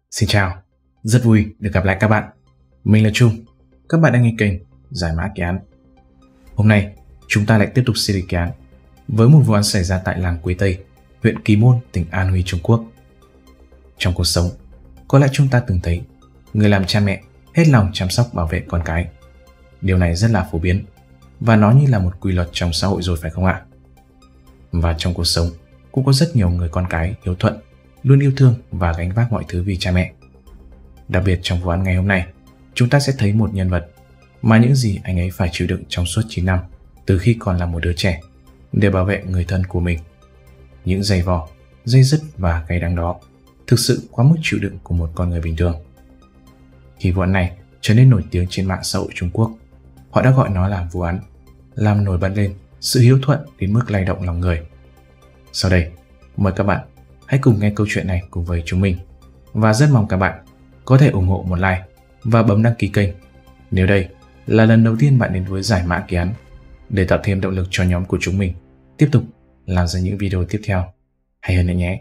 Xin chào, rất vui được gặp lại các bạn. Mình là Trung, các bạn đang nghe kênh Giải mã kỳ án. Hôm nay, chúng ta lại tiếp tục series kỳ án với một vụ án xảy ra tại làng Quế Tây, huyện Kỳ Môn, tỉnh An Huy, Trung Quốc. Trong cuộc sống, có lẽ chúng ta từng thấy người làm cha mẹ hết lòng chăm sóc bảo vệ con cái. Điều này rất là phổ biến và nó như là một quy luật trong xã hội rồi phải không ạ? Và trong cuộc sống cũng có rất nhiều người con cái hiếu thuận, luôn yêu thương và gánh vác mọi thứ vì cha mẹ. Đặc biệt trong vụ án ngày hôm nay, chúng ta sẽ thấy một nhân vật mà những gì anh ấy phải chịu đựng trong suốt 9 năm từ khi còn là một đứa trẻ để bảo vệ người thân của mình. Những giày vò, dây dứt và cay đắng đó thực sự quá mức chịu đựng của một con người bình thường. Khi vụ án này trở nên nổi tiếng trên mạng xã hội Trung Quốc, họ đã gọi nó là vụ án làm nổi bật lên sự hiếu thuận đến mức lay động lòng người. Sau đây, mời các bạn hãy cùng nghe câu chuyện này cùng với chúng mình, và rất mong các bạn có thể ủng hộ một like và bấm đăng ký kênh nếu đây là lần đầu tiên bạn đến với Giải mã kỳ án, để tạo thêm động lực cho nhóm của chúng mình tiếp tục làm ra những video tiếp theo hay hơn nữa nhé.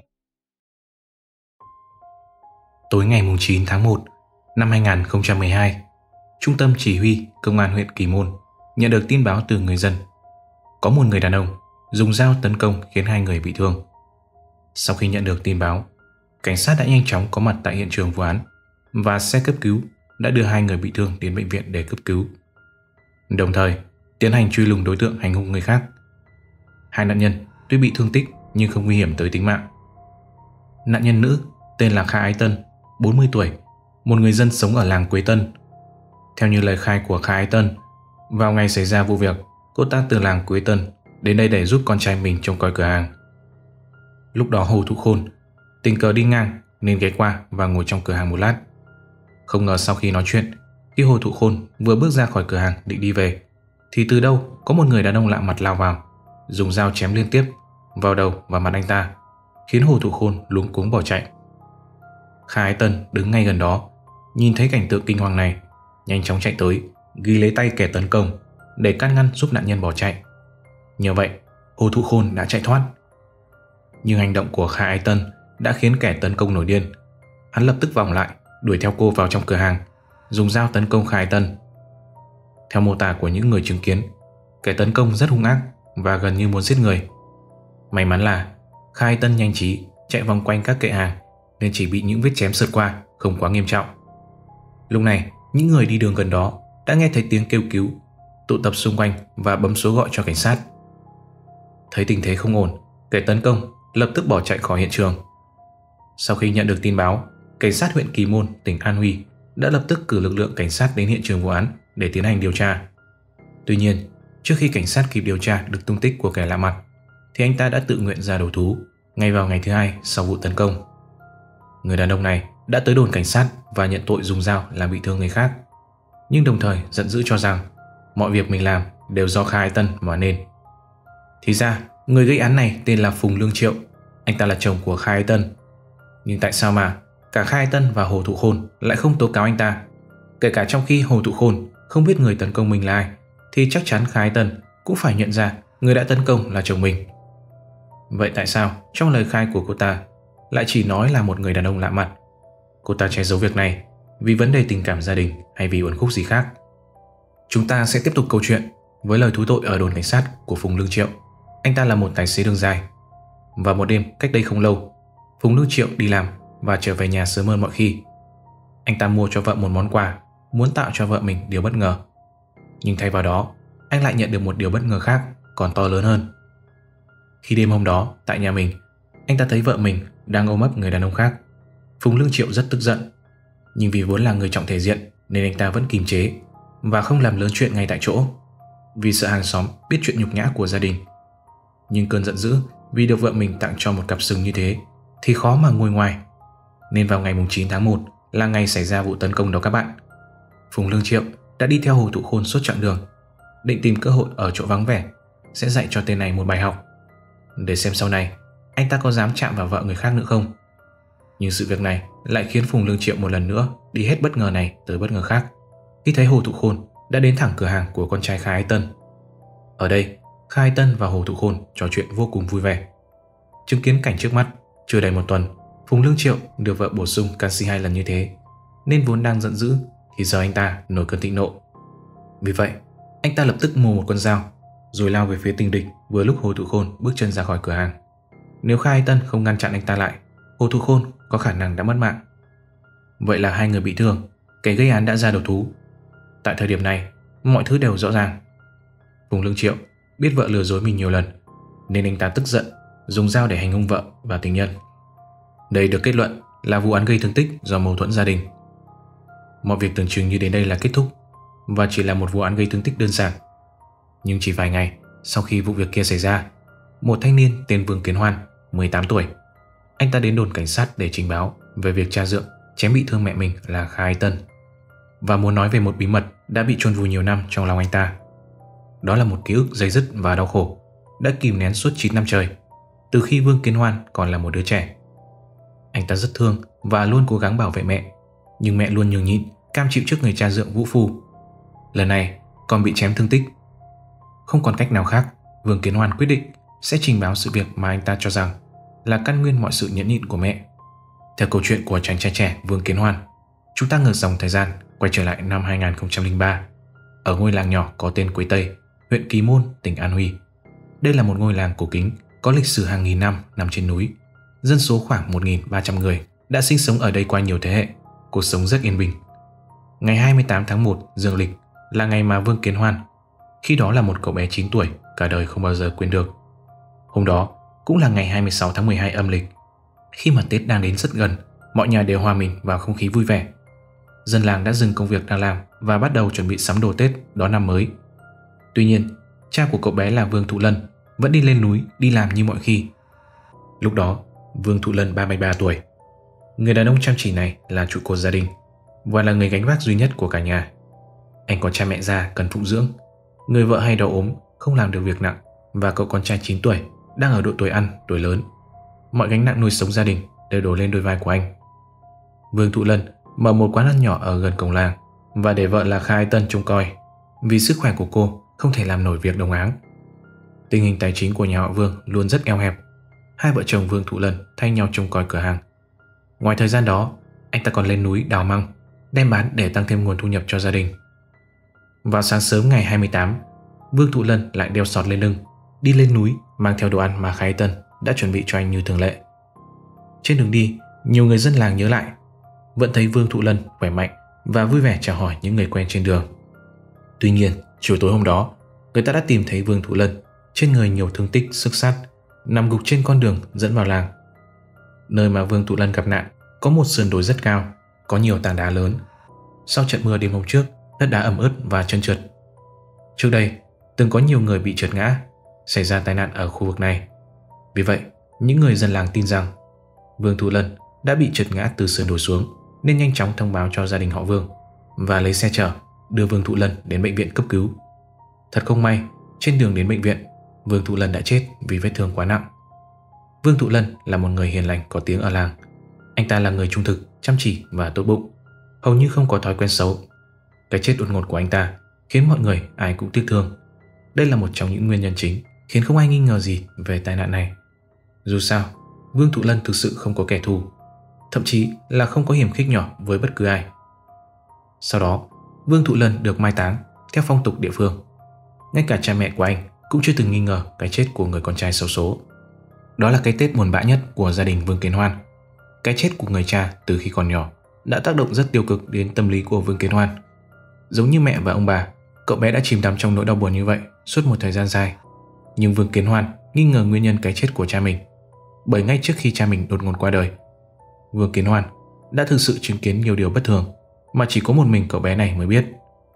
Tối ngày 9 tháng 1 năm 2012, Trung tâm Chỉ huy Công an huyện Kỳ Môn nhận được tin báo từ người dân có một người đàn ông dùng dao tấn công khiến 2 người bị thương. Sau khi nhận được tin báo, cảnh sát đã nhanh chóng có mặt tại hiện trường vụ án và xe cấp cứu đã đưa 2 người bị thương đến bệnh viện để cấp cứu, đồng thời tiến hành truy lùng đối tượng hành hung người khác. 2 nạn nhân tuy bị thương tích nhưng không nguy hiểm tới tính mạng. Nạn nhân nữ tên là Kha Ái Tân, 40 tuổi, một người dân sống ở làng Quế Tân. Theo như lời khai của Kha Ái Tân, vào ngày xảy ra vụ việc, cô ta từ làng Quế Tân đến đây để giúp con trai mình trông coi cửa hàng. Lúc đó Hồ Thụ Khôn tình cờ đi ngang nên ghé qua và ngồi trong cửa hàng một lát. Không ngờ sau khi nói chuyện, khi Hồ Thụ Khôn vừa bước ra khỏi cửa hàng định đi về, thì từ đâu có một người đàn ông lạ mặt lao vào, dùng dao chém liên tiếp vào đầu và mặt anh ta, khiến Hồ Thụ Khôn luống cuống bỏ chạy. Kha Ái Tân đứng ngay gần đó, nhìn thấy cảnh tượng kinh hoàng này, nhanh chóng chạy tới, ghi lấy tay kẻ tấn công để can ngăn giúp nạn nhân bỏ chạy. Nhờ vậy, Hồ Thụ Khôn đã chạy thoát. Nhưng hành động của Kha Ái Tân đã khiến kẻ tấn công nổi điên. Hắn lập tức vòng lại, đuổi theo cô vào trong cửa hàng, dùng dao tấn công Kha Ái Tân. Theo mô tả của những người chứng kiến, kẻ tấn công rất hung ác và gần như muốn giết người. May mắn là Kha Ái Tân nhanh trí chạy vòng quanh các kệ hàng nên chỉ bị những vết chém sượt qua, không quá nghiêm trọng. Lúc này, những người đi đường gần đó đã nghe thấy tiếng kêu cứu, tụ tập xung quanh và bấm số gọi cho cảnh sát. Thấy tình thế không ổn, kẻ tấn công lập tức bỏ chạy khỏi hiện trường. Sau khi nhận được tin báo, cảnh sát huyện Kỳ Môn, tỉnh An Huy đã lập tức cử lực lượng cảnh sát đến hiện trường vụ án để tiến hành điều tra. Tuy nhiên, trước khi cảnh sát kịp điều tra được tung tích của kẻ lạ mặt, thì anh ta đã tự nguyện ra đầu thú ngay vào ngày thứ 2 sau vụ tấn công. Người đàn ông này đã tới đồn cảnh sát và nhận tội dùng dao làm bị thương người khác, nhưng đồng thời giận dữ cho rằng mọi việc mình làm đều do Kha Ái Tân mà nên. Thì ra, người gây án này tên là Phùng Lương Triệu, anh ta là chồng của Kha Ái Tân. Nhưng tại sao mà cả Kha Ái Tân và Hồ Thụ Khôn lại không tố cáo anh ta? Kể cả trong khi Hồ Thụ Khôn không biết người tấn công mình là ai, thì chắc chắn Kha Ái Tân cũng phải nhận ra người đã tấn công là chồng mình. Vậy tại sao trong lời khai của cô ta lại chỉ nói là một người đàn ông lạ mặt? Cô ta che giấu việc này vì vấn đề tình cảm gia đình hay vì uẩn khúc gì khác? Chúng ta sẽ tiếp tục câu chuyện với lời thú tội ở đồn cảnh sát của Phùng Lương Triệu. Anh ta là một tài xế đường dài. Và một đêm cách đây không lâu, Phùng Lương Triệu đi làm và trở về nhà sớm hơn mọi khi. Anh ta mua cho vợ một món quà, muốn tạo cho vợ mình điều bất ngờ. Nhưng thay vào đó, anh lại nhận được một điều bất ngờ khác còn to lớn hơn. Khi đêm hôm đó tại nhà mình, anh ta thấy vợ mình đang ôm ấp người đàn ông khác. Phùng Lương Triệu rất tức giận, nhưng vì vốn là người trọng thể diện nên anh ta vẫn kìm chế và không làm lớn chuyện ngay tại chỗ, vì sợ hàng xóm biết chuyện nhục nhã của gia đình. Nhưng cơn giận dữ vì được vợ mình tặng cho một cặp sừng như thế thì khó mà nguôi ngoai. Nên vào ngày 9 tháng 1 là ngày xảy ra vụ tấn công đó các bạn, Phùng Lương Triệu đã đi theo Hồ Thụ Khôn suốt chặng đường, định tìm cơ hội ở chỗ vắng vẻ sẽ dạy cho tên này một bài học, để xem sau này anh ta có dám chạm vào vợ người khác nữa không. Nhưng sự việc này lại khiến Phùng Lương Triệu một lần nữa đi hết bất ngờ này tới bất ngờ khác, khi thấy Hồ Thụ Khôn đã đến thẳng cửa hàng của con trai Kha Ái Tân. Ở đây, Kha Ái Tân và Hồ Thụ Khôn trò chuyện vô cùng vui vẻ. Chứng kiến cảnh trước mắt, chưa đầy một tuần, Phùng Lương Triệu được vợ bổ sung canxi 2 lần như thế, nên vốn đang giận dữ thì giờ anh ta nổi cơn thịnh nộ. Vì vậy, anh ta lập tức mua một con dao rồi lao về phía tình địch vừa lúc Hồ Thụ Khôn bước chân ra khỏi cửa hàng. Nếu Kha Ái Tân không ngăn chặn anh ta lại, Hồ Thụ Khôn có khả năng đã mất mạng. Vậy là hai người bị thương, kẻ gây án đã ra đầu thú. Tại thời điểm này, mọi thứ đều rõ ràng. Phùng Lương Triệu biết vợ lừa dối mình nhiều lần, nên anh ta tức giận dùng dao để hành hung vợ và tình nhân. Đây được kết luận là vụ án gây thương tích do mâu thuẫn gia đình. Mọi việc tưởng chừng như đến đây là kết thúc và chỉ là một vụ án gây thương tích đơn giản. Nhưng chỉ vài ngày sau khi vụ việc kia xảy ra, một thanh niên tên Vương Kiến Hoan, 18 tuổi, anh ta đến đồn cảnh sát để trình báo về việc cha dượng chém bị thương mẹ mình là Kha Ái Tân và muốn nói về một bí mật đã bị chôn vùi nhiều năm trong lòng anh ta. Đó là một ký ức dây dứt và đau khổ đã kìm nén suốt 9 năm trời, từ khi Vương Kiến Hoan còn là một đứa trẻ. Anh ta rất thương và luôn cố gắng bảo vệ mẹ, nhưng mẹ luôn nhường nhịn, cam chịu trước người cha dượng vũ phu. Lần này còn bị chém thương tích. Không còn cách nào khác, Vương Kiến Hoan quyết định sẽ trình báo sự việc mà anh ta cho rằng là căn nguyên mọi sự nhẫn nhịn của mẹ. Theo câu chuyện của chàng trai trẻ Vương Kiến Hoan, chúng ta ngược dòng thời gian quay trở lại năm 2003 ở ngôi làng nhỏ có tên Quế Tây, huyện Kỳ Môn, tỉnh An Huy. Đây là một ngôi làng cổ kính có lịch sử hàng nghìn năm nằm trên núi. Dân số khoảng 1.300 người đã sinh sống ở đây qua nhiều thế hệ, cuộc sống rất yên bình. Ngày 28 tháng 1 dương lịch là ngày mà Vương Kiến Hoan, khi đó là một cậu bé 9 tuổi, cả đời không bao giờ quên được. Hôm đó cũng là ngày 26 tháng 12 âm lịch. Khi mà Tết đang đến rất gần, mọi nhà đều hòa mình vào không khí vui vẻ. Dân làng đã dừng công việc đang làm và bắt đầu chuẩn bị sắm đồ Tết đón năm mới. Tuy nhiên, cha của cậu bé là Vương Thụ Lân vẫn đi lên núi đi làm như mọi khi. Lúc đó, Vương Thụ Lân 33 tuổi. Người đàn ông chăm chỉ này là trụ cột gia đình và là người gánh vác duy nhất của cả nhà. Anh có cha mẹ già cần phụng dưỡng, người vợ hay đau ốm không làm được việc nặng, và cậu con trai 9 tuổi đang ở độ tuổi ăn, tuổi lớn. Mọi gánh nặng nuôi sống gia đình đều đổ lên đôi vai của anh. Vương Thụ Lân mở một quán ăn nhỏ ở gần cổng làng và để vợ là Kha Ái Tân trông coi, vì sức khỏe của cô không thể làm nổi việc đồng áng. Tình hình tài chính của nhà họ Vương luôn rất eo hẹp. Hai vợ chồng Vương Thụ Lân thay nhau trông coi cửa hàng. Ngoài thời gian đó, anh ta còn lên núi đào măng, đem bán để tăng thêm nguồn thu nhập cho gia đình. Vào sáng sớm ngày 28, Vương Thụ Lân lại đeo sọt lên lưng, đi lên núi mang theo đồ ăn mà Kha Ái Tân đã chuẩn bị cho anh như thường lệ. Trên đường đi, nhiều người dân làng nhớ lại, vẫn thấy Vương Thụ Lân khỏe mạnh và vui vẻ chào hỏi những người quen trên đường. Tuy nhiên, chiều tối hôm đó, người ta đã tìm thấy Vương Thụ Lân trên người nhiều thương tích xước sát, nằm gục trên con đường dẫn vào làng. Nơi mà Vương Thụ Lân gặp nạn có một sườn đồi rất cao, có nhiều tảng đá lớn. Sau trận mưa đêm hôm trước, đất đá ẩm ướt và trơn trượt. Trước đây, từng có nhiều người bị trượt ngã, xảy ra tai nạn ở khu vực này. Vì vậy, những người dân làng tin rằng Vương Thụ Lân đã bị trượt ngã từ sườn đồi xuống, nên nhanh chóng thông báo cho gia đình họ Vương và lấy xe chở đưa Vương Thụ Lân đến bệnh viện cấp cứu. Thật không may, trên đường đến bệnh viện, Vương Thụ Lân đã chết vì vết thương quá nặng. Vương Thụ Lân là một người hiền lành có tiếng ở làng. Anh ta là người trung thực, chăm chỉ và tốt bụng, hầu như không có thói quen xấu. Cái chết đột ngột của anh ta khiến mọi người ai cũng tiếc thương. Đây là một trong những nguyên nhân chính khiến không ai nghi ngờ gì về tai nạn này. Dù sao, Vương Thụ Lân thực sự không có kẻ thù, thậm chí là không có hiềm khích nhỏ với bất cứ ai. Sau đó, Vương Thụ Lân được mai táng theo phong tục địa phương. Ngay cả cha mẹ của anh cũng chưa từng nghi ngờ cái chết của người con trai xấu số. Đó là cái Tết buồn bã nhất của gia đình Vương Kiến Hoan. Cái chết của người cha từ khi còn nhỏ đã tác động rất tiêu cực đến tâm lý của Vương Kiến Hoan. Giống như mẹ và ông bà, cậu bé đã chìm đắm trong nỗi đau buồn như vậy suốt một thời gian dài. Nhưng Vương Kiến Hoan nghi ngờ nguyên nhân cái chết của cha mình, bởi ngay trước khi cha mình đột ngột qua đời, Vương Kiến Hoan đã thực sự chứng kiến nhiều điều bất thường mà chỉ có một mình cậu bé này mới biết.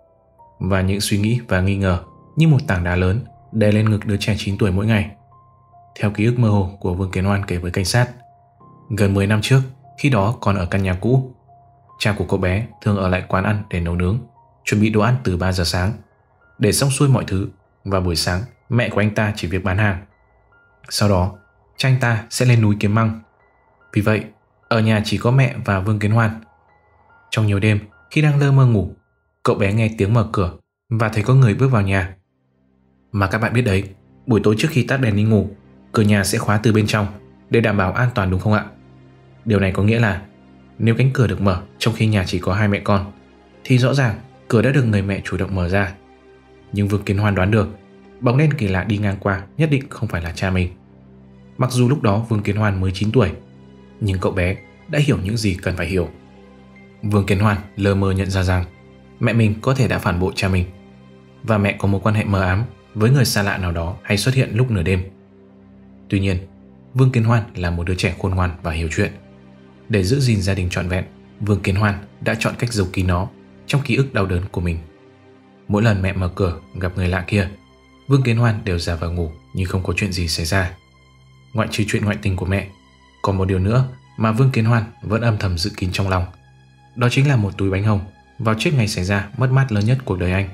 Và những suy nghĩ và nghi ngờ như một tảng đá lớn đè lên ngực đứa trẻ 9 tuổi mỗi ngày. Theo ký ức mơ hồ của Vương Kiến Hoan kể với cảnh sát, gần 10 năm trước, khi đó còn ở căn nhà cũ, cha của cậu bé thường ở lại quán ăn để nấu nướng, chuẩn bị đồ ăn từ 3 giờ sáng. Để xong xuôi mọi thứ, vào buổi sáng mẹ của anh ta chỉ việc bán hàng. Sau đó, cha anh ta sẽ lên núi kiếm măng. Vì vậy, ở nhà chỉ có mẹ và Vương Kiến Hoan. Trong nhiều đêm, khi đang lơ mơ ngủ, cậu bé nghe tiếng mở cửa và thấy có người bước vào nhà. Mà các bạn biết đấy, buổi tối trước khi tắt đèn đi ngủ, cửa nhà sẽ khóa từ bên trong để đảm bảo an toàn, đúng không ạ? Điều này có nghĩa là nếu cánh cửa được mở trong khi nhà chỉ có hai mẹ con thì rõ ràng cửa đã được người mẹ chủ động mở ra. Nhưng Vương Kiến Hoan đoán được bóng đen kỳ lạ đi ngang qua nhất định không phải là cha mình. Mặc dù lúc đó Vương Kiến Hoan mới 9 tuổi, nhưng cậu bé đã hiểu những gì cần phải hiểu. Vương Kiến Hoan lờ mờ nhận ra rằng mẹ mình có thể đã phản bội cha mình, và mẹ có mối quan hệ mờ ám với người xa lạ nào đó hay xuất hiện lúc nửa đêm. Tuy nhiên, Vương Kiến Hoan là một đứa trẻ khôn ngoan và hiểu chuyện. Để giữ gìn gia đình trọn vẹn, Vương Kiến Hoan đã chọn cách giấu kín nó trong ký ức đau đớn của mình. Mỗi lần mẹ mở cửa gặp người lạ kia, Vương Kiến Hoan đều giả vờ ngủ như không có chuyện gì xảy ra. Ngoại trừ chuyện ngoại tình của mẹ, còn một điều nữa mà Vương Kiến Hoan vẫn âm thầm giữ kín trong lòng. Đó chính là một túi bánh hồng vào trước ngày xảy ra mất mát lớn nhất cuộc đời anh.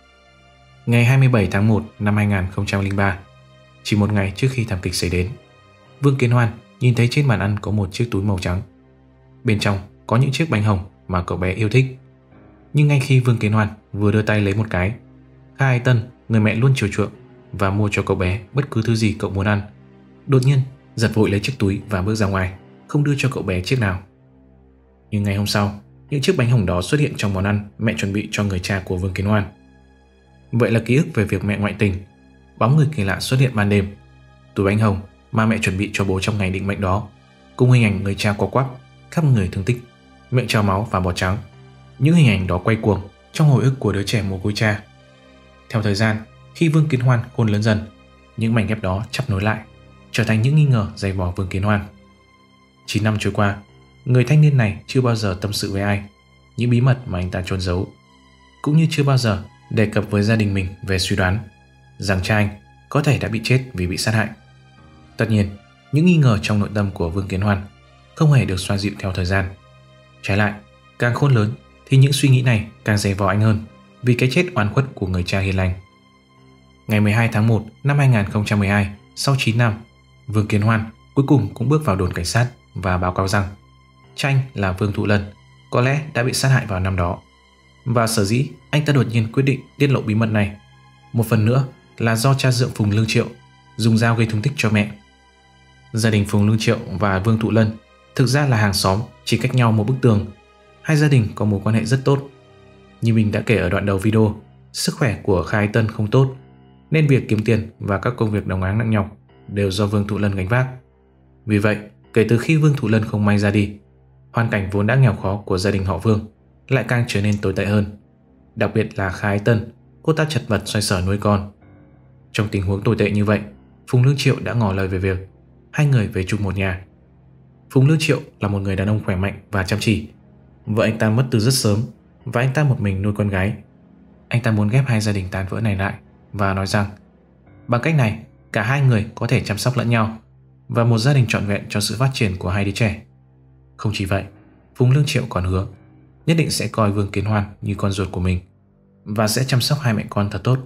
Ngày 27 tháng 1 năm 2003, chỉ một ngày trước khi thảm kịch xảy đến, Vương Kiến Hoan nhìn thấy trên bàn ăn có một chiếc túi màu trắng. Bên trong có những chiếc bánh hồng mà cậu bé yêu thích. Nhưng ngay khi Vương Kiến Hoan vừa đưa tay lấy một cái, Kha Ái Tân, người mẹ luôn chiều chuộng và mua cho cậu bé bất cứ thứ gì cậu muốn ăn, đột nhiên giật vội lấy chiếc túi và bước ra ngoài, không đưa cho cậu bé chiếc nào. Nhưng ngày hôm sau, những chiếc bánh hồng đó xuất hiện trong món ăn mẹ chuẩn bị cho người cha của Vương Kiến Hoan. Vậy là ký ức về việc mẹ ngoại tình, bóng người kỳ lạ xuất hiện ban đêm, túi bánh hồng mà mẹ chuẩn bị cho bố trong ngày định mệnh đó, cùng hình ảnh người cha co quắp, khắp người thương tích, miệng trào máu và bọt trắng. Những hình ảnh đó quay cuồng trong hồi ức của đứa trẻ mồ côi cha. Theo thời gian, khi Vương Kiến Hoan khôn lớn dần, những mảnh ghép đó chắp nối lại, trở thành những nghi ngờ dày vò Vương Kiến Hoan. 9 năm trôi qua, người thanh niên này chưa bao giờ tâm sự với ai những bí mật mà anh ta chôn giấu, cũng như chưa bao giờ đề cập với gia đình mình về suy đoán rằng cha anh có thể đã bị chết vì bị sát hại. Tất nhiên, những nghi ngờ trong nội tâm của Vương Kiến Hoan không hề được xoa dịu theo thời gian. Trái lại, càng khôn lớn thì những suy nghĩ này càng dày vò anh hơn vì cái chết oan khuất của người cha hiền lành. Ngày 12 tháng 1 năm 2012, sau 9 năm, Vương Kiến Hoan cuối cùng cũng bước vào đồn cảnh sát và báo cáo rằng cha anh là Vương Thụ Lân có lẽ đã bị sát hại vào năm đó. Và sở dĩ anh ta đột nhiên quyết định tiết lộ bí mật này, một phần nữa là do cha dượng Phùng Lương Triệu dùng dao gây thương tích cho mẹ. Gia đình Phùng Lương Triệu và Vương Thụ Lân thực ra là hàng xóm chỉ cách nhau một bức tường. Hai gia đình có mối quan hệ rất tốt. Như mình đã kể ở đoạn đầu video, sức khỏe của Kha Ái Tân không tốt, nên việc kiếm tiền và các công việc đồng áng nặng nhọc đều do Vương Thụ Lân gánh vác. Vì vậy, kể từ khi Vương Thụ Lân không may ra đi, hoàn cảnh vốn đã nghèo khó của gia đình họ Vương lại càng trở nên tồi tệ hơn. Đặc biệt là Kha Ái Tân, cô ta chật vật xoay sở nuôi con. Trong tình huống tồi tệ như vậy, Phùng Lương Triệu đã ngỏ lời về việc hai người về chung một nhà. Phùng Lương Triệu là một người đàn ông khỏe mạnh và chăm chỉ. Vợ anh ta mất từ rất sớm và anh ta một mình nuôi con gái. Anh ta muốn ghép hai gia đình tan vỡ này lại và nói rằng bằng cách này cả hai người có thể chăm sóc lẫn nhau và một gia đình trọn vẹn cho sự phát triển của hai đứa trẻ. Không chỉ vậy, Phùng Lương Triệu còn hứa nhất định sẽ coi Vương Kiến Hoan như con ruột của mình và sẽ chăm sóc hai mẹ con thật tốt.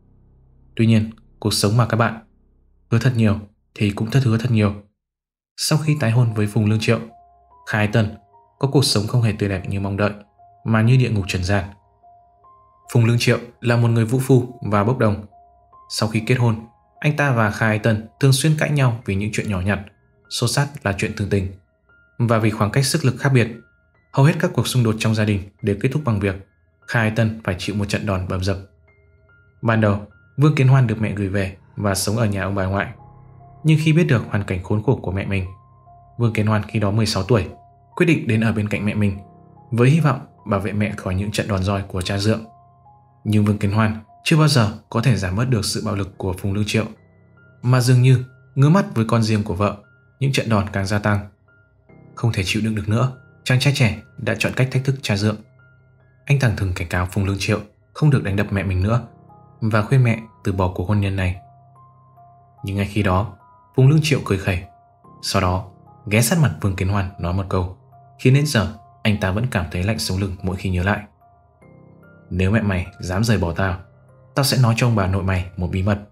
Tuy nhiên, cuộc sống mà các bạn, hứa thật nhiều thì cũng thất hứa thật nhiều. Sau khi tái hôn với Phùng Lương Triệu, Kha Ái Tân có cuộc sống không hề tươi đẹp như mong đợi, mà như địa ngục trần gian. Phùng Lương Triệu là một người vũ phu và bốc đồng. Sau khi kết hôn, anh ta và Kha Ái Tân thường xuyên cãi nhau vì những chuyện nhỏ nhặt, xô xát là chuyện thường tình. Và vì khoảng cách sức lực khác biệt, hầu hết các cuộc xung đột trong gia đình đều kết thúc bằng việc Kha Ái Tân phải chịu một trận đòn bầm dập. Ban đầu, Vương Kiến Hoan được mẹ gửi về và sống ở nhà ông bà ngoại. Nhưng khi biết được hoàn cảnh khốn khổ của mẹ mình, Vương Kiến Hoan khi đó 16 tuổi quyết định đến ở bên cạnh mẹ mình với hy vọng bảo vệ mẹ khỏi những trận đòn roi của cha dượng. Nhưng Vương Kiến Hoan chưa bao giờ có thể giảm bớt được sự bạo lực của Phùng Lương Triệu, mà dường như ngứa mắt với con riêng của vợ, những trận đòn càng gia tăng. Không thể chịu đựng được nữa, chàng trai trẻ đã chọn cách thách thức cha dượng. Anh thẳng thừng cảnh cáo Phùng Lương Triệu không được đánh đập mẹ mình nữa và khuyên mẹ từ bỏ cuộc hôn nhân này. Nhưng ngay khi đó, Phùng Lương Triệu cười khẩy, sau đó ghé sát mặt Vương Kiến Hoan nói một câu khiến đến giờ anh ta vẫn cảm thấy lạnh sống lưng mỗi khi nhớ lại. Nếu mẹ mày dám rời bỏ tao, tao sẽ nói cho ông bà nội mày một bí mật.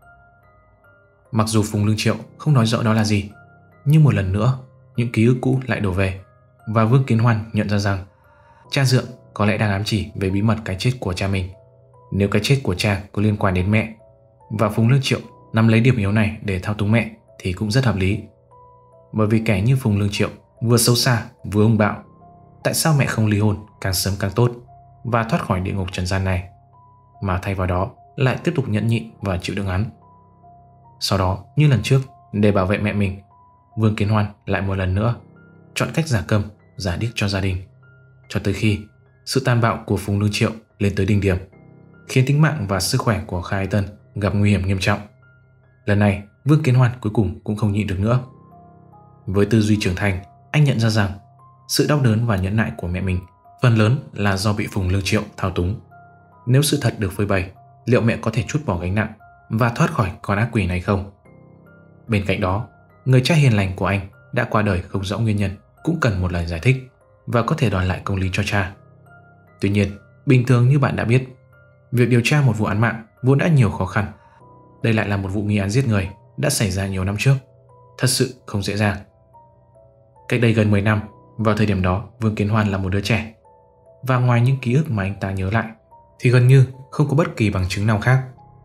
Mặc dù Phùng Lương Triệu không nói rõ đó là gì, nhưng một lần nữa những ký ức cũ lại đổ về và Vương Kiến Hoan nhận ra rằng cha dượng có lẽ đang ám chỉ về bí mật cái chết của cha mình. Nếu cái chết của cha có liên quan đến mẹ và Phùng Lương Triệu nắm lấy điểm yếu này để thao túng mẹ thì cũng rất hợp lý. Bởi vì kẻ như Phùng Lương Triệu vừa xấu xa vừa hung bạo. Tại sao mẹ không ly hôn càng sớm càng tốt và thoát khỏi địa ngục trần gian này, mà thay vào đó lại tiếp tục nhẫn nhịn và chịu đựng hắn? Sau đó, như lần trước, để bảo vệ mẹ mình, Vương Kiến Hoan lại một lần nữa chọn cách giả câm, giả điếc cho gia đình, cho tới khi sự tàn bạo của Phùng Lương Triệu lên tới đỉnh điểm, khiến tính mạng và sức khỏe của Kha Ái Tân gặp nguy hiểm nghiêm trọng. Lần này, Vương Kiến Hoan cuối cùng cũng không nhịn được nữa. Với tư duy trưởng thành, anh nhận ra rằng sự đau đớn và nhẫn nại của mẹ mình phần lớn là do bị Phùng Lương Triệu thao túng. Nếu sự thật được phơi bày, liệu mẹ có thể trút bỏ gánh nặng và thoát khỏi con ác quỷ này không? Bên cạnh đó, người cha hiền lành của anh đã qua đời không rõ nguyên nhân cũng cần một lời giải thích và có thể đòi lại công lý cho cha. Tuy nhiên, bình thường như bạn đã biết, việc điều tra một vụ án mạng vốn đã nhiều khó khăn. Đây lại là một vụ nghi án giết người đã xảy ra nhiều năm trước, thật sự không dễ dàng. Cách đây gần 10 năm, vào thời điểm đó Vương Kiến Hoan là một đứa trẻ, và ngoài những ký ức mà anh ta nhớ lại thì gần như không có bất kỳ bằng chứng nào khác.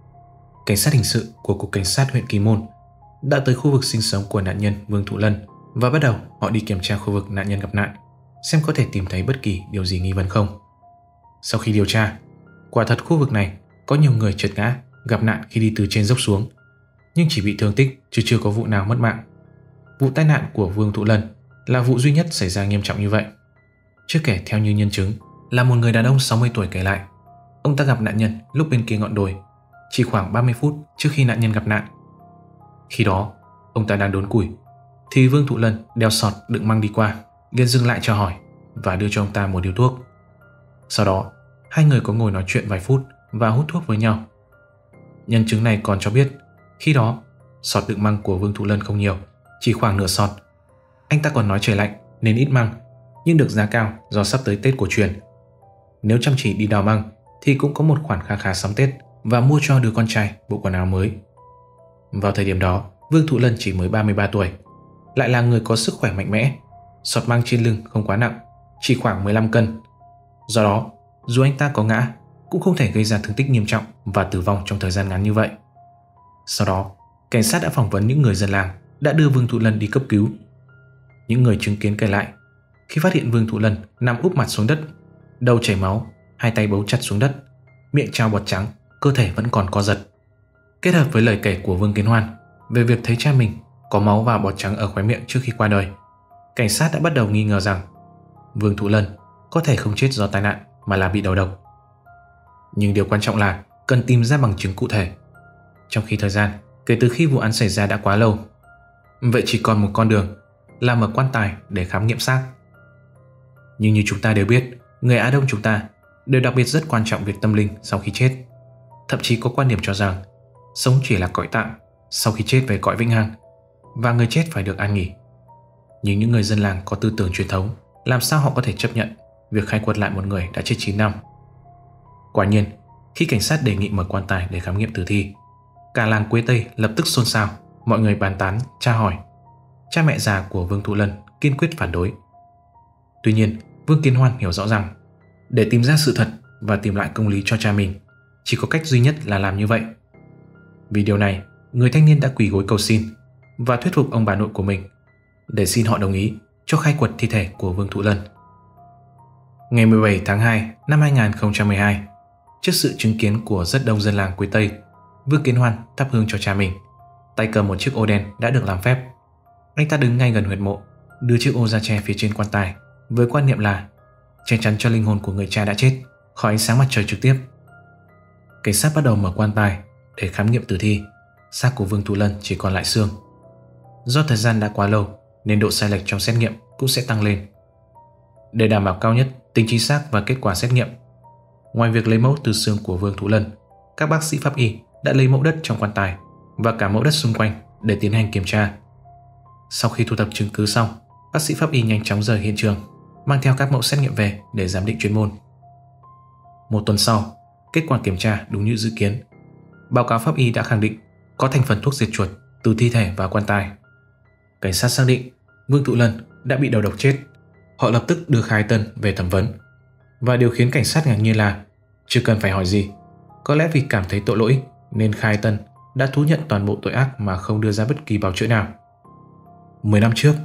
Cảnh sát hình sự của Cục Cảnh sát huyện Kỳ Môn đã tới khu vực sinh sống của nạn nhân Vương Thụ Lân và bắt đầu họ đi kiểm tra khu vực nạn nhân gặp nạn, xem có thể tìm thấy bất kỳ điều gì nghi vấn không. Sau khi điều tra, quả thật khu vực này có nhiều người trượt ngã, gặp nạn khi đi từ trên dốc xuống, nhưng chỉ bị thương tích chứ chưa có vụ nào mất mạng. Vụ tai nạn của Vương Thụ Lân là vụ duy nhất xảy ra nghiêm trọng như vậy. Chưa kể theo như nhân chứng là một người đàn ông 60 tuổi kể lại, ông ta gặp nạn nhân lúc bên kia ngọn đồi, chỉ khoảng 30 phút trước khi nạn nhân gặp nạn. Khi đó, ông ta đang đốn củi thì Vương Thụ Lân đeo sọt đựng măng đi qua, liền dừng lại chào hỏi và đưa cho ông ta một điếu thuốc. Sau đó, hai người có ngồi nói chuyện vài phút và hút thuốc với nhau. Nhân chứng này còn cho biết, khi đó, sọt đựng măng của Vương Thụ Lân không nhiều, chỉ khoảng nửa sọt. Anh ta còn nói trời lạnh nên ít măng, nhưng được giá cao do sắp tới Tết cổ truyền. Nếu chăm chỉ đi đào măng thì cũng có một khoản kha khá sắm Tết và mua cho đứa con trai bộ quần áo mới. Vào thời điểm đó, Vương Thụ Lân chỉ mới 33 tuổi, lại là người có sức khỏe mạnh mẽ. Sọt măng trên lưng không quá nặng, chỉ khoảng 15 cân. Do đó, dù anh ta có ngã cũng không thể gây ra thương tích nghiêm trọng và tử vong trong thời gian ngắn như vậy. Sau đó, cảnh sát đã phỏng vấn những người dân làng đã đưa Vương Thụ Lân đi cấp cứu. Những người chứng kiến kể lại, khi phát hiện Vương Thụ Lân nằm úp mặt xuống đất, đầu chảy máu, hai tay bấu chặt xuống đất, miệng trao bọt trắng, cơ thể vẫn còn co giật. Kết hợp với lời kể của Vương Kiến Hoan về việc thấy cha mình có máu và bọt trắng ở khóe miệng trước khi qua đời, cảnh sát đã bắt đầu nghi ngờ rằng Vương Thụ Lân có thể không chết do tai nạn mà là bị đầu độc. Nhưng điều quan trọng là cần tìm ra bằng chứng cụ thể. Trong khi thời gian kể từ khi vụ án xảy ra đã quá lâu, vậy chỉ còn một con đường là mở quan tài để khám nghiệm xác. Nhưng như chúng ta đều biết, người Á Đông chúng ta đều đặc biệt rất quan trọng việc tâm linh sau khi chết. Thậm chí có quan điểm cho rằng sống chỉ là cõi tạm, sau khi chết về cõi vĩnh hằng, và người chết phải được an nghỉ. Nhưng những người dân làng có tư tưởng truyền thống, làm sao họ có thể chấp nhận việc khai quật lại một người đã chết 9 năm? Quả nhiên, khi cảnh sát đề nghị mở quan tài để khám nghiệm tử thi, cả làng Quế Tây lập tức xôn xao, mọi người bàn tán, tra hỏi. Cha mẹ già của Vương Thụ Lân kiên quyết phản đối. Tuy nhiên, Vương Kiến Hoan hiểu rõ rằng để tìm ra sự thật và tìm lại công lý cho cha mình, chỉ có cách duy nhất là làm như vậy. Vì điều này, người thanh niên đã quỳ gối cầu xin và thuyết phục ông bà nội của mình để xin họ đồng ý cho khai quật thi thể của Vương Thụ Lân. Ngày 17 tháng 2 năm 2012, trước sự chứng kiến của rất đông dân làng Quế Tây, Vương Kiến Hoan thắp hương cho cha mình, tay cầm một chiếc ô đen đã được làm phép. Anh ta đứng ngay gần huyệt mộ, đưa chiếc ô ra che phía trên quan tài với quan niệm là che chắn cho linh hồn của người cha đã chết khỏi ánh sáng mặt trời trực tiếp. Cảnh sát bắt đầu mở quan tài để khám nghiệm tử thi. Xác của Vương Thụ Lân chỉ còn lại xương. Do thời gian đã quá lâu nên độ sai lệch trong xét nghiệm cũng sẽ tăng lên. Để đảm bảo cao nhất tính chính xác và kết quả xét nghiệm, ngoài việc lấy mẫu từ xương của Vương Thụ Lân, các bác sĩ pháp y đã lấy mẫu đất trong quan tài và cả mẫu đất xung quanh để tiến hành kiểm tra. Sau khi thu thập chứng cứ xong, bác sĩ pháp y nhanh chóng rời hiện trường, mang theo các mẫu xét nghiệm về để giám định chuyên môn. Một tuần sau, kết quả kiểm tra đúng như dự kiến. Báo cáo pháp y đã khẳng định có thành phần thuốc diệt chuột từ thi thể và quan tài. Cảnh sát xác định Vương Thụ Lân đã bị đầu độc chết. Họ lập tức đưa Kha Ái Tân về thẩm vấn. Và điều khiến cảnh sát ngạc nhiên là chưa cần phải hỏi gì, có lẽ vì cảm thấy tội lỗi nên Kha Ái Tân đã thú nhận toàn bộ tội ác mà không đưa ra bất kỳ bào chữa nào. 10 năm trước,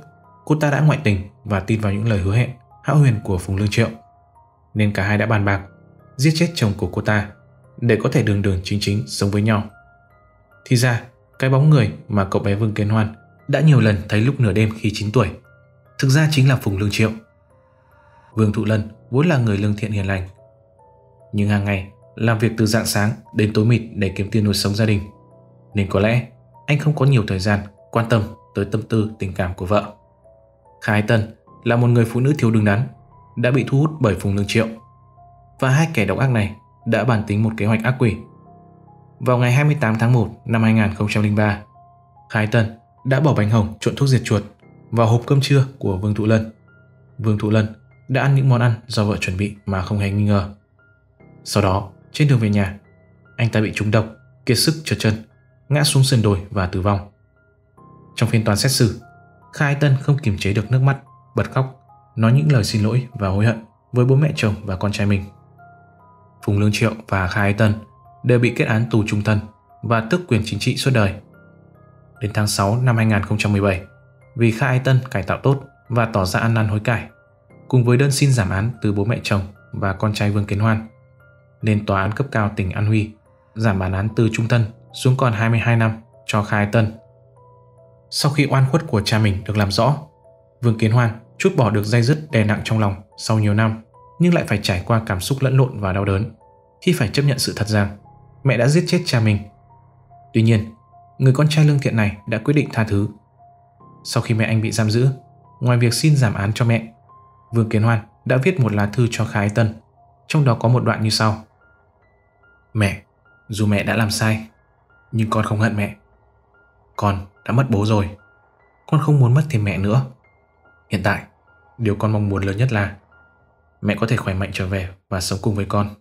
cô ta đã ngoại tình và tin vào những lời hứa hẹn hão huyền của Phùng Lương Triệu, nên cả hai đã bàn bạc giết chết chồng của cô ta để có thể đường đường chính chính sống với nhau. Thì ra cái bóng người mà cậu bé Vương Kiến Hoan đã nhiều lần thấy lúc nửa đêm khi 9 tuổi thực ra chính là Phùng Lương Triệu. Vương Thụ Lân vốn là người lương thiện hiền lành, nhưng hàng ngày làm việc từ rạng sáng đến tối mịt để kiếm tiền nuôi sống gia đình, nên có lẽ anh không có nhiều thời gian quan tâm tới tâm tư tình cảm của vợ. Kha Ái Tân là một người phụ nữ thiếu đứng đắn, đã bị thu hút bởi Phùng Lương Triệu, và hai kẻ độc ác này đã bàn tính một kế hoạch ác quỷ. Vào ngày 28 tháng 1 năm 2003, Kha Ái Tân đã bỏ bánh hồng trộn thuốc diệt chuột vào hộp cơm trưa của Vương Thụ Lân. Vương Thụ Lân đã ăn những món ăn do vợ chuẩn bị mà không hề nghi ngờ. Sau đó, trên đường về nhà, anh ta bị trúng độc, kiệt sức trượt chân, ngã xuống sườn đồi và tử vong. Trong phiên tòa xét xử, Kha Ái Tân không kiềm chế được nước mắt, bật khóc, nói những lời xin lỗi và hối hận với bố mẹ chồng và con trai mình. Phùng Lương Triệu và Kha Ái Tân đều bị kết án tù chung thân và tước quyền chính trị suốt đời. Đến tháng 6 năm 2017, vì Kha Ái Tân cải tạo tốt và tỏ ra ăn năn hối cải, cùng với đơn xin giảm án từ bố mẹ chồng và con trai Vương Kiến Hoan, nên tòa án cấp cao tỉnh An Huy giảm bản án từ chung thân xuống còn 22 năm cho Kha Ái Tân. Sau khi oan khuất của cha mình được làm rõ, Vương Kiến Hoan trút bỏ được day dứt đè nặng trong lòng sau nhiều năm, nhưng lại phải trải qua cảm xúc lẫn lộn và đau đớn khi phải chấp nhận sự thật rằng mẹ đã giết chết cha mình. Tuy nhiên, người con trai lương thiện này đã quyết định tha thứ. Sau khi mẹ anh bị giam giữ, ngoài việc xin giảm án cho mẹ, Vương Kiến Hoan đã viết một lá thư cho Kha Ái Tân, trong đó có một đoạn như sau: Mẹ, dù mẹ đã làm sai, nhưng con không hận mẹ. Con đã mất bố rồi, con không muốn mất thêm mẹ nữa. Hiện tại, điều con mong muốn lớn nhất là mẹ có thể khỏe mạnh trở về và sống cùng với con.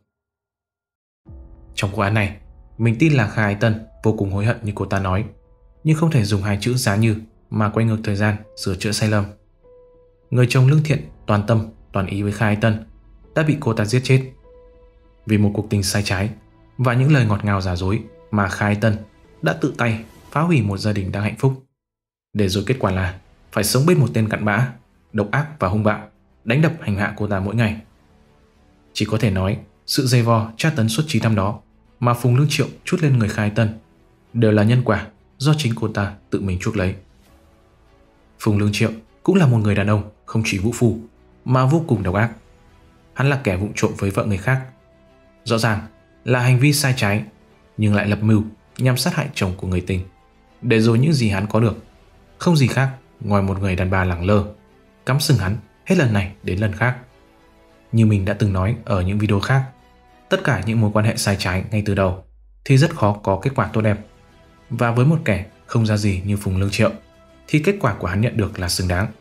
Trong vụ án này, mình tin là Kha Ái Tân vô cùng hối hận như cô ta nói, nhưng không thể dùng hai chữ giá như mà quay ngược thời gian sửa chữa sai lầm. Người chồng lương thiện, toàn tâm, toàn ý với Kha Ái Tân đã bị cô ta giết chết vì một cuộc tình sai trái và những lời ngọt ngào giả dối mà Kha Ái Tân đã tự tay phá hủy một gia đình đang hạnh phúc, để rồi kết quả là phải sống bên một tên cặn bã, độc ác và hung bạo, đánh đập hành hạ cô ta mỗi ngày. Chỉ có thể nói sự dày vò tra tấn suốt 9 năm đó mà Phùng Lương Triệu trút lên người Kha Ái Tân đều là nhân quả do chính cô ta tự mình chuốc lấy. Phùng Lương Triệu cũng là một người đàn ông không chỉ vũ phu mà vô cùng độc ác. Hắn là kẻ vụng trộm với vợ người khác. Rõ ràng là hành vi sai trái, nhưng lại lập mưu nhằm sát hại chồng của người tình, để rồi những gì hắn có được không gì khác ngoài một người đàn bà lẳng lơ, cắm sừng hắn hết lần này đến lần khác. Như mình đã từng nói ở những video khác, tất cả những mối quan hệ sai trái ngay từ đầu thì rất khó có kết quả tốt đẹp. Và với một kẻ không ra gì như Phùng Lương Triệu thì kết quả của hắn nhận được là xứng đáng.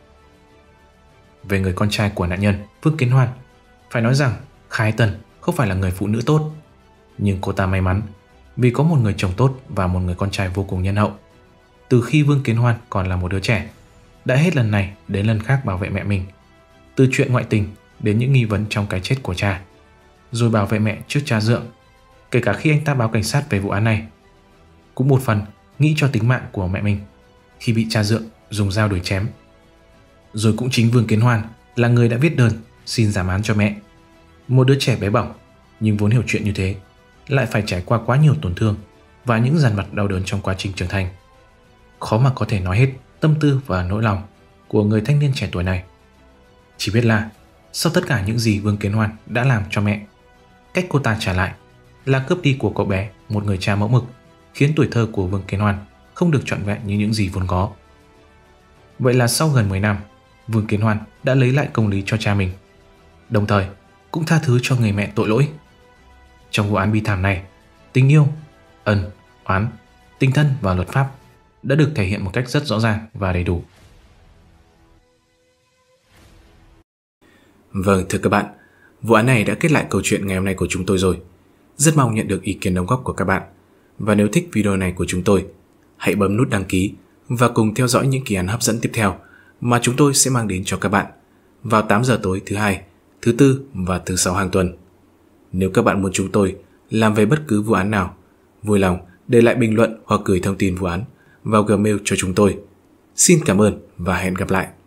Về người con trai của nạn nhân Vương Kiến Hoan, phải nói rằng Kha Ái Tân không phải là người phụ nữ tốt, nhưng cô ta may mắn vì có một người chồng tốt và một người con trai vô cùng nhân hậu. Từ khi Vương Kiến Hoan còn là một đứa trẻ, đã hết lần này đến lần khác bảo vệ mẹ mình, từ chuyện ngoại tình đến những nghi vấn trong cái chết của cha, rồi bảo vệ mẹ trước cha dượng, kể cả khi anh ta báo cảnh sát về vụ án này. Cũng một phần nghĩ cho tính mạng của mẹ mình khi bị cha dượng dùng dao đuổi chém. Rồi cũng chính Vương Kiến Hoan là người đã viết đơn xin giảm án cho mẹ. Một đứa trẻ bé bỏng nhưng vốn hiểu chuyện như thế lại phải trải qua quá nhiều tổn thương và những dằn vặt đau đớn trong quá trình trưởng thành. Khó mà có thể nói hết tâm tư và nỗi lòng của người thanh niên trẻ tuổi này. Chỉ biết là sau tất cả những gì Vương Kiến Hoan đã làm cho mẹ, cách cô ta trả lại là cướp đi của cậu bé một người cha mẫu mực, khiến tuổi thơ của Vương Kiến Hoan không được trọn vẹn như những gì vốn có. Vậy là sau gần 10 năm, Vương Kiến Hoan đã lấy lại công lý cho cha mình, đồng thời cũng tha thứ cho người mẹ tội lỗi. Trong vụ án bi thảm này, tình yêu, ân, oán, tình thân và luật pháp đã được thể hiện một cách rất rõ ràng và đầy đủ. Vâng, thưa các bạn, vụ án này đã kết lại câu chuyện ngày hôm nay của chúng tôi rồi. Rất mong nhận được ý kiến đóng góp của các bạn. Và nếu thích video này của chúng tôi, hãy bấm nút đăng ký và cùng theo dõi những kỳ án hấp dẫn tiếp theo mà chúng tôi sẽ mang đến cho các bạn vào 8 giờ tối thứ Hai, thứ Tư và thứ Sáu hàng tuần. Nếu các bạn muốn chúng tôi làm về bất cứ vụ án nào, vui lòng để lại bình luận hoặc gửi thông tin vụ án vào Gmail cho chúng tôi. Xin cảm ơn và hẹn gặp lại.